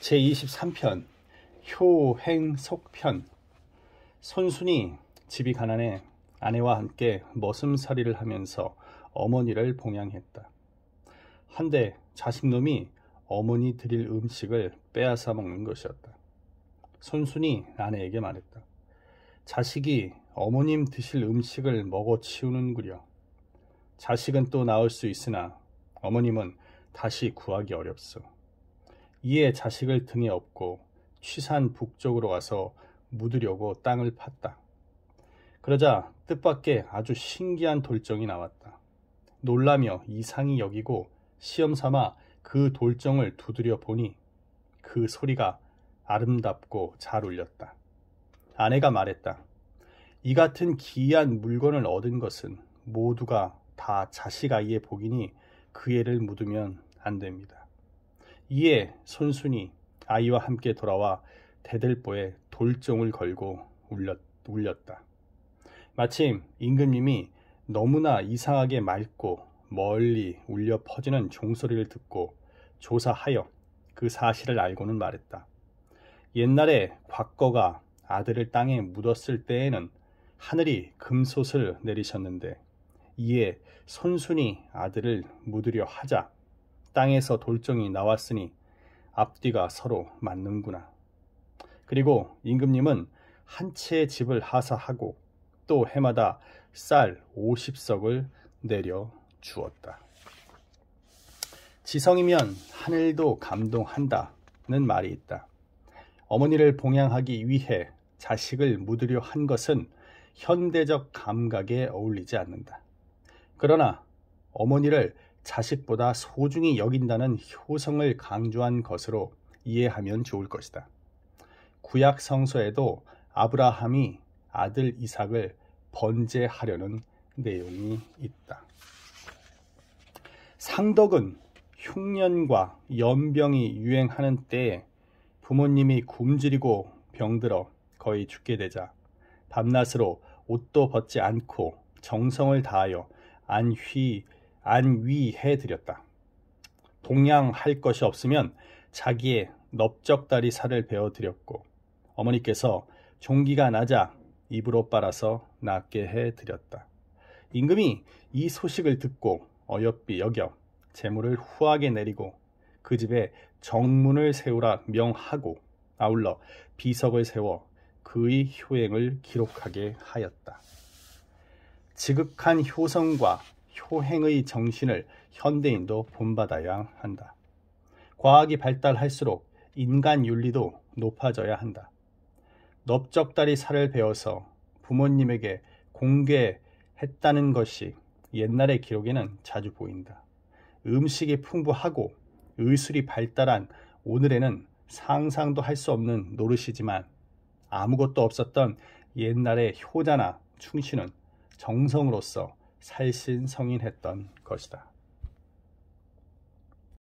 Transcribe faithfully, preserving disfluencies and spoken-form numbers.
제이십삼 편 효행속편. 손순이 집이 가난해 아내와 함께 머슴살이를 하면서 어머니를 봉양했다. 한데 자식놈이 어머니 드릴 음식을 빼앗아 먹는 것이었다. 손순이 아내에게 말했다. 자식이 어머님 드실 음식을 먹어 치우는구려. 자식은 또 낳을 수 있으나 어머님은 다시 구하기 어렵소. 이에 자식을 등에 업고 취산 북쪽으로 가서 묻으려고 땅을 팠다. 그러자 뜻밖의 아주 신기한 돌정이 나왔다. 놀라며 이상히 여기고 시험삼아 그 돌정을 두드려 보니 그 소리가 아름답고 잘 울렸다. 아내가 말했다. 이 같은 기이한 물건을 얻은 것은 모두가 다 자식 아이의 복이니 그 애를 묻으면 안 됩니다. 이에 손순이 아이와 함께 돌아와 대들보에 돌정을 걸고 울렸, 울렸다. 마침 임금님이 너무나 이상하게 맑고 멀리 울려 퍼지는 종소리를 듣고 조사하여 그 사실을 알고는 말했다. 옛날에 곽거가 아들을 땅에 묻었을 때에는 하늘이 금솥을 내리셨는데 이에 손순이 아들을 묻으려 하자 땅에서 돌정이 나왔으니 앞뒤가 서로 맞는구나. 그리고 임금님은 한 채의 집을 하사하고 또 해마다 쌀 오십 석을 내려 주었다. 지성이면 하늘도 감동한다는 말이 있다. 어머니를 봉양하기 위해 자식을 묻으려 한 것은 현대적 감각에 어울리지 않는다. 그러나 어머니를 자식보다 소중히 여긴다는 효성을 강조한 것으로 이해하면 좋을 것이다. 구약 성서에도 아브라함이 아들 이삭을 번제하려는 내용이 있다. 상덕은 흉년과 연병이 유행하는 때에 부모님이 굶주리고 병들어 거의 죽게 되자 밤낮으로 옷도 벗지 않고 정성을 다하여 안휘, 안위해드렸다. 동양할 것이 없으면 자기의 넓적다리 살을 베어드렸고 어머니께서 종기가 나자 입으로 빨아서 낫게 해드렸다. 임금이 이 소식을 듣고 어여삐 여겨 재물을 후하게 내리고 그 집에 정문을 세우라 명하고 아울러 비석을 세워 그의 효행을 기록하게 하였다. 지극한 효성과 효행의 정신을 현대인도 본받아야 한다. 과학이 발달할수록 인간 윤리도 높아져야 한다. 넓적다리 살을 베어서 부모님에게 공개했다는 것이 옛날의 기록에는 자주 보인다. 음식이 풍부하고 의술이 발달한 오늘에는 상상도 할 수 없는 노릇이지만 아무것도 없었던 옛날의 효자나 충신은 정성으로서 살신성인했던 것이다.